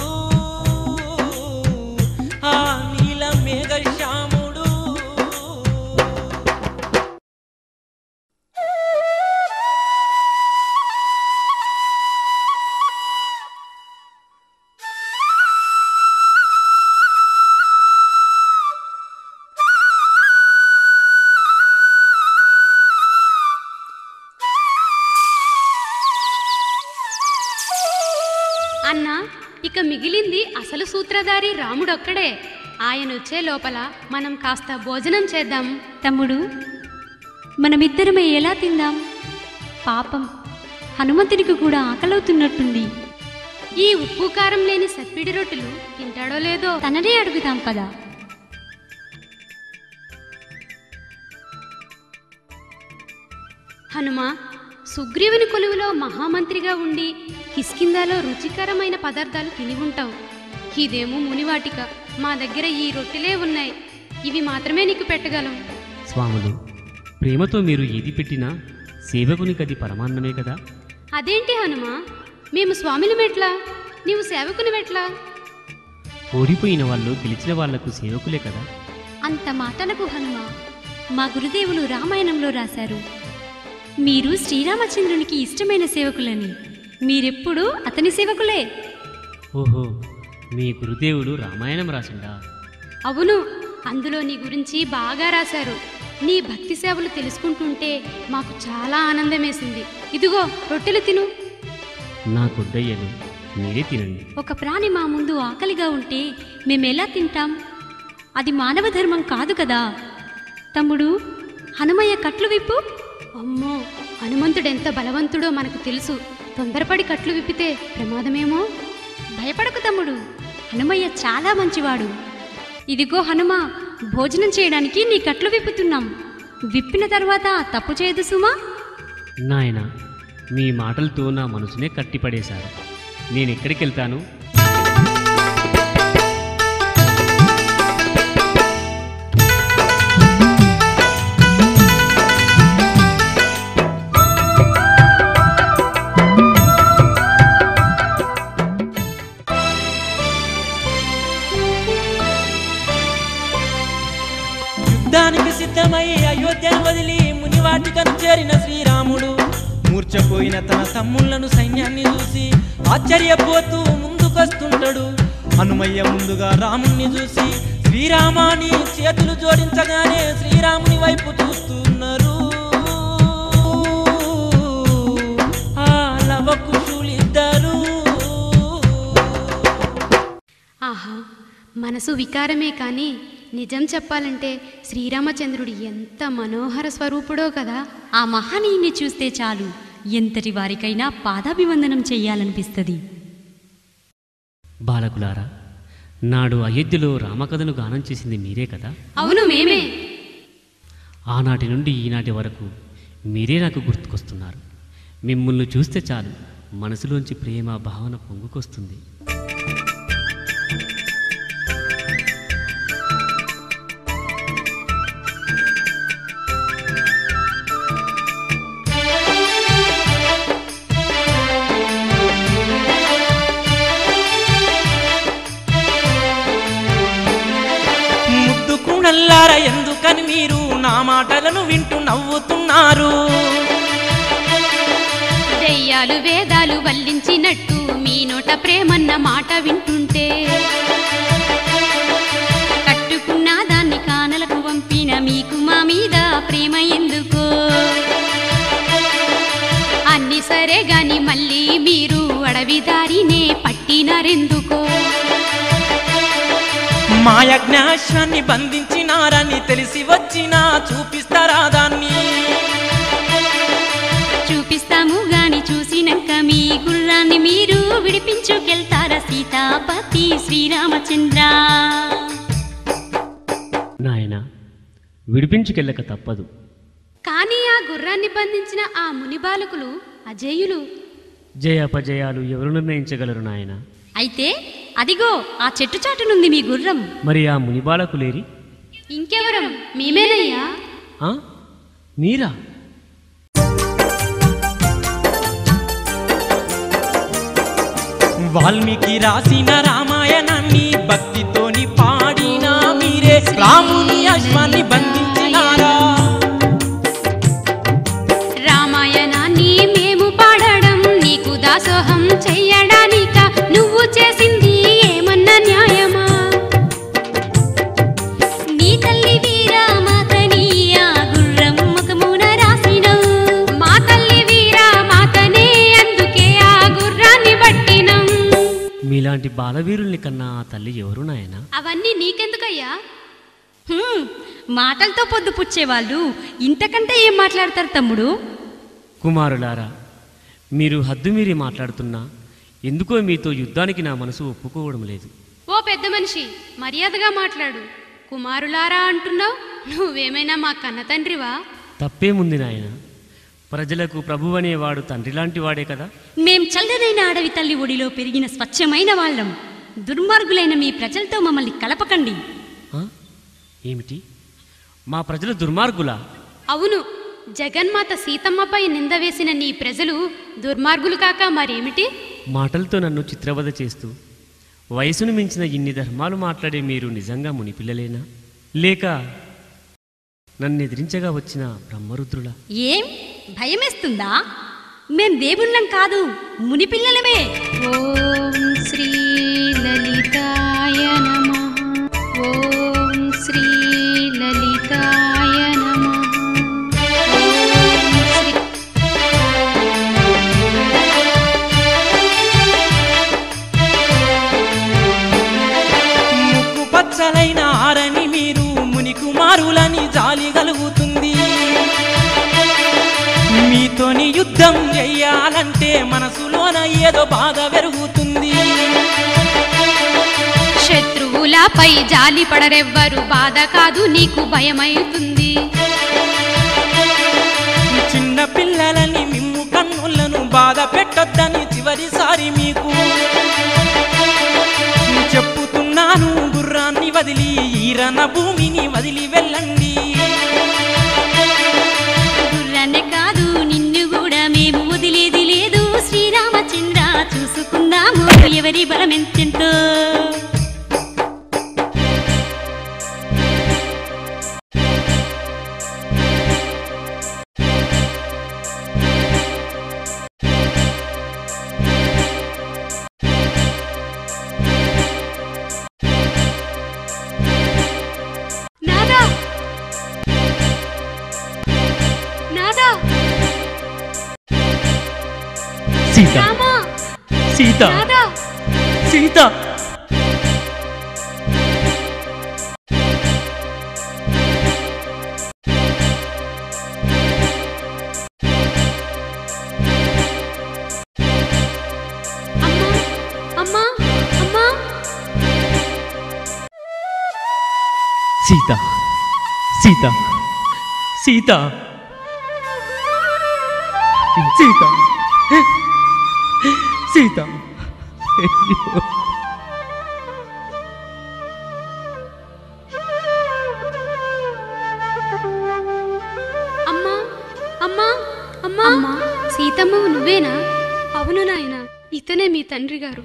ఆ నీల మేఘ శ్యాముడు
అన్నా, ఇక మిగిలింది అసలు సూత్రధారి రాముడొక్కడే. ఆయన వచ్చే లోపల మనం కాస్త భోజనం చేద్దాం.
తమ్ముడు, మనమిద్దరమే ఎలా తిందాం? పాపం హనుమంతునికి కూడా ఆకలవుతున్నట్టుంది.
ఈ ఉప్పు కారం లేని సప్పిడి రొట్టెలు తింటాడో లేదో
తననే అడుగుదాం పదా.
హనుమా, సుగ్రీవుని కొలువులో మహామంత్రిగా ఉండి కిష్కింధలో రుచికరమైన పదార్థాలు తిని ఉంటావు. ఇదేమో మునివాటిక. మా దగ్గర ఈ రొట్టెలే ఉన్నాయి. ఇవి మాత్రమే నీకు పెట్టగలం.
స్వాములు, ప్రేమతో మీరు ఏది పెట్టినా సేవకునికి అది పరమాన్నమే కదా.
అదేంటి హనుమా, మేము స్వామిని మెట్లా, నీవు సేవకుని మెట్లా?
ఓడిపోయిన వాళ్ళు గెలిచిన వాళ్లకు సేవకులే కదా.
అంత మాటలకు హనుమ, మా గురుదేవులు రామాయణంలో రాశారు, మీరు శ్రీరామచంద్రునికి ఇష్టమైన సేవకులని. మీరెప్పుడూ అతని సేవకులే.
ఓహో, మీ గురుదేవుడు రామాయణం రాసిండా?
అవును, అందులో నీ గురించి బాగా రాశారు. నీ భక్తి సేవలు తెలుసుకుంటుంటే మాకు చాలా ఆనందమేసింది. ఇదిగో రొట్టెలు తిను.
నా గుడ్డయ్యలు, మీరే తినండి.
ఒక ప్రాణి మా ముందు ఆకలిగా ఉంటే మేమెలా తింటాం? అది మానవ ధర్మం కాదు కదా. తమ్ముడు, హనుమయ్య కట్లు విప్పు.
అమ్మో, హనుమంతుడెంత బలవంతుడో మనకు తెలుసు. తొందరపడి కట్లు విప్పితే ప్రమాదమేమో.
భయపడకు తమ్ముడు, హనుమయ్య చాలా మంచివాడు. ఇదిగో హనుమ, భోజనం చేయడానికి నీ కట్లు విప్పుతున్నాం. విప్పిన తర్వాత తప్పు చేయదు సుమా.
నాయన, మీ మాటలతో నా మనసునే కట్టిపడేశారు. నేనెక్కడికి వెళ్తాను?
యుద్ధానికి సిద్ధమై అయోధ్యను వదిలి మునివాటికను చేరిన శ్రీరాముడు మూర్ఛపోయిన తన తమ్ముళ్లను సైన్యాన్ని చూసి ఆశ్చర్యపోతూ ముందుకొస్తుంటాడు. హనుమయ్య ముందుగా రాముణ్ణి చూసి శ్రీరామాని చేతులు జోడించగానే శ్రీరాముని వైపు చూస్తున్నారు ఆ లవకుశులిద్దరూ.
ఆహా, మనసు వికారమే కానీ నిజం చెప్పాలంటే శ్రీరామచంద్రుడు ఎంత మనోహర స్వరూపుడో కదా.
ఆ మహనీయుని చూస్తే చాలు ఎంతటి వారికైనా పాదాభివందనం చెయ్యాలనిపిస్తుంది.
బాలకులారా, నాడు అయోధ్యలో రామకథను గానం చేసింది మీరే కదా.
అవును, మేమే.
ఆనాటి నుండి ఈనాటి వరకు మీరే నాకు గుర్తుకొస్తున్నారు. మిమ్మల్ని చూస్తే చాలు మనసులోంచి ప్రేమ భావన పొంగుకొస్తుంది.
నల్లారా, ఎందుకని మీరు నా మాటలను వింటూ నవ్వుతున్నారు?
దెయ్యాలు వేదాలు వల్లించినట్టు మీ నోట ప్రేమన్న మాట వింటుంటే, కట్టుకున్న దాన్ని కానలకు పంపిన మీకు మా మీద ప్రేమ ఎందుకో? అన్ని సరే గాని మళ్ళీ మీరు అడవి దారినే పట్టినారెందుకో?
మా యజ్ఞాశ్వాన్ని బంధించినారని తెలిసి వచ్చినా చూపిస్తారా దాన్ని?
చూపిస్తాము గాని చూసినాక మీ గుర్రాన్ని మీరు విడిపించుకెళ్తారా సీతాపతి శ్రీరామచంద్ర?
నాయన, విడిపించుకెళ్ళక తప్పదు.
కానీ ఆ గుర్రాన్ని బంధించిన ఆ ముని బాలకులు అజేయులు.
జయాపజయాలు ఎవరు నిర్ణయించగలరు నాయన?
అయితే అదిగో ఆ చెట్టు చాటునుంది మీ గుర్రం.
మరి ఆ మునిబాలకు లేరి?
ఇంకెవరం, మేమేనయ్యా.
ఆ? మీరా?
వాల్మీకి రాసిన రామాయణాన్ని భక్తితోని పాడినా మీరే రాముని అశ్వాన్ని బంధించినారా?
రామాయణాన్ని మేము పాడడం నీకు దాసోహం చెయ్యడానిక? నువ్వు చేసింది ఏమన్నా న్యాయమా? నీ తల్లి వీరా మాతని ఆ గుర్రం ముఖమున రాసినవు. మా తల్లి వీరా మాతనే అందుకే ఆ గుర్రాన్ని పట్టినం.
మీలాంటి బాలవీరుల్ని కన్నా ఆ తల్లి ఎవరు నాయనా?
అవన్నీ నీకెందుకయ్యా?
మాటలతో పొద్దు పుచ్చేవాళ్ళు ఇంతకంటే ఏం మాట్లాడతారు తమ్ముడు?
కుమారులారా, మీరు హద్దుమీరి మాట్లాడుతున్నా ఎందుకో మీతో యుద్ధానికి నా మనసు ఒప్పుకోవడం లేదు.
ఓ పెద్ద మనిషి, మర్యాదగా మాట్లాడు. కుమారులారా అంటున్నావు, నువ్వేమైనా మా కన్న తండ్రివా?
తప్పేముంది నాయన, ప్రజలకు ప్రభు అనేవాడు తండ్రి లాంటి వాడే కదా.
మేం చల్లదైన అడవి తల్లి ఒడిలో పెరిగిన స్వచ్ఛమైన వాళ్ళం. దుర్మార్గులైన మీ ప్రజలతో మమ్మల్ని కలపకండి.
ఆ? ఏమిటి, మా ప్రజలు దుర్మార్గులా?
అవును, జగన్మాత సీతమ్మపై నింద వేసిన నీ ప్రజలు దుర్మార్గులు కాక మరేమిటి?
మాటలతో నన్ను చిత్రవద చేస్తూ వయసును మించిన ఇన్ని ధర్మాలు మాట్లాడే మీరు నిజంగా మునిపిల్లలేనా, లేక నన్ను ఎదిరించగా వచ్చిన బ్రహ్మరుద్రులా?
ఏం భయమేస్తుందా? మేం దేవుళ్ళం కాదు, మునిపిల్లలమే.
ఓం శ్రీ లలితాయ నమః. ఓం శ్రీ లలితాయ నమః.
ముక్కు పచ్చలైన ఆరని మీరు ముని కుమారులని జాలి కలుగుతుంది. మీతోని యుద్ధం చెయ్యాలంటే మనసులోన ఏదో బాధ పెరుగుతుంది.
శత్రువులపై జాలి పడరెవ్వరు, బాధ కాదు నీకు భయమైతుంది.
చిన్న పిల్లలని మిమ్ము కన్నులను బాధ పెట్టొద్దని చివరిసారి మీకు చెప్పుతున్నాను. గుర్రాన్ని వదిలి ఈరన భూమిని వదిలి వెళ్ళండి.
గుర్రాన్ని కాదు నిన్ను కూడా మేము వదిలేది లేదు. శ్రీరామచంద్ర చూసుకుందాము ఎవరి బలం ఎంతెంతో.
నాదా, నాదా,
సీత,
రామా,
సీత,
నాదా.
సీత.
అమ్మా, అమ్మా, అమ్మా.
సీత, సీత, సీత, సీత, సీత. అయ్యో.
అమ్మా, అమ్మా, అమ్మా. అమ్మా, సీతమ్మవు నువ్వేనా? అవును నాయనా, ఇతనే మీ తండ్రి గారు.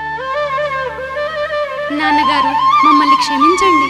నాన్నగారు, మమ్మల్ని క్షమించండి.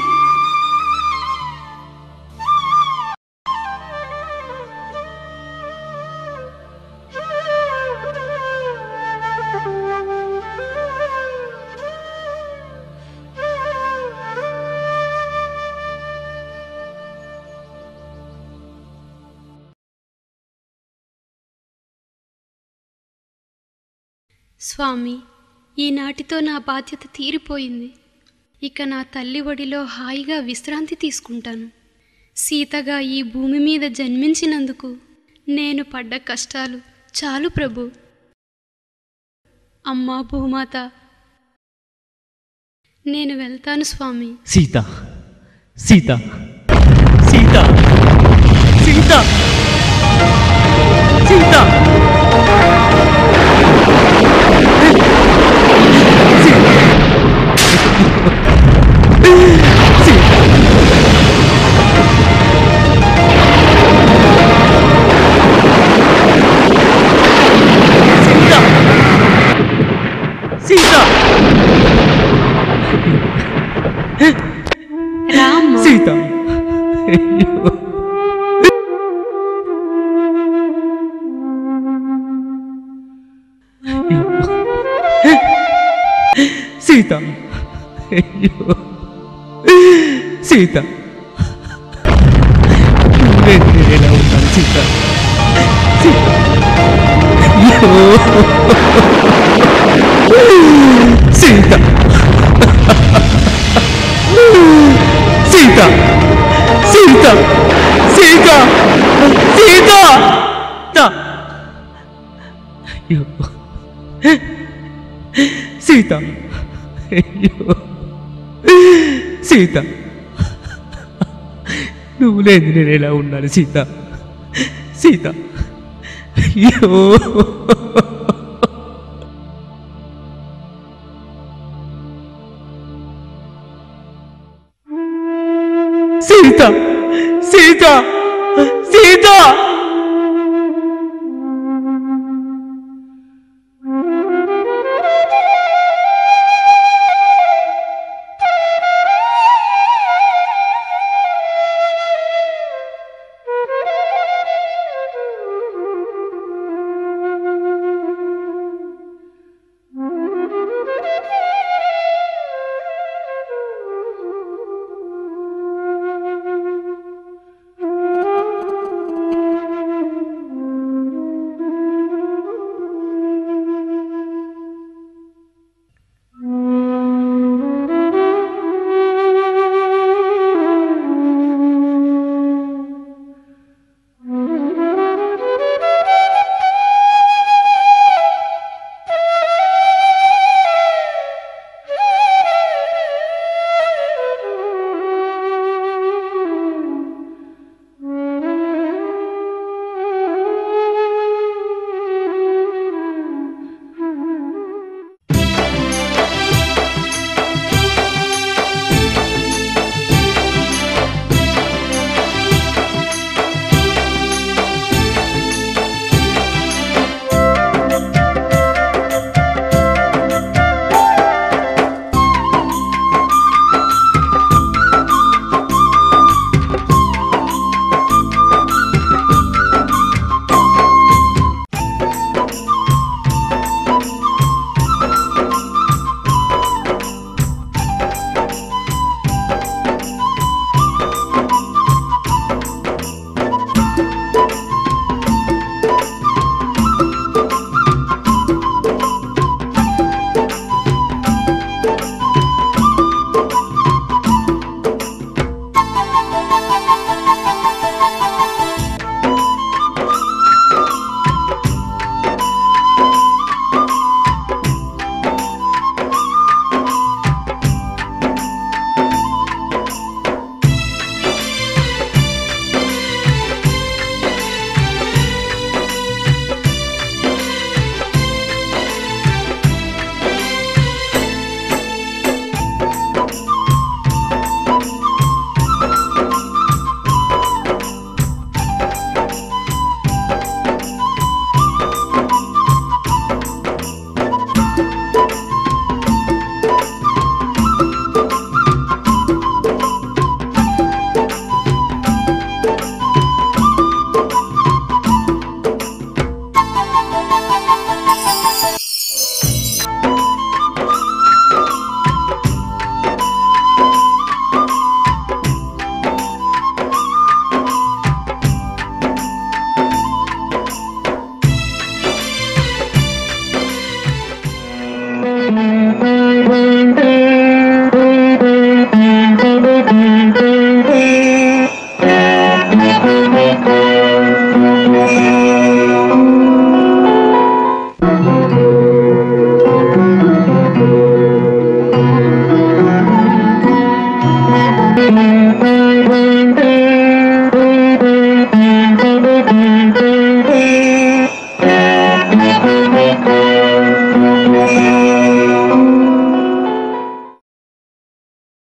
స్వామి, ఈనాటితో నా బాధ్యత తీరిపోయింది. ఇక నా తల్లి ఒడిలో హాయిగా విశ్రాంతి తీసుకుంటాను. సీతగా ఈ భూమి మీద జన్మించినందుకు నేను పడ్డ కష్టాలు చాలు ప్రభు. అమ్మా భూమాత, నేను వెళ్తాను స్వామి.
సీత, సీత, సీత, సీత, సీత. సీత.
సీత అయ్యో సీత నేను ఎలా ఉన్నాను సీత సీత అయ్యో సీత సీత సీత సీత సీత అయ్యో సీత అయ్యో సీత నువ్వు లేదు నేను ఎలా ఉన్నాను సీత సీత అయ్యో సీత సీత సీత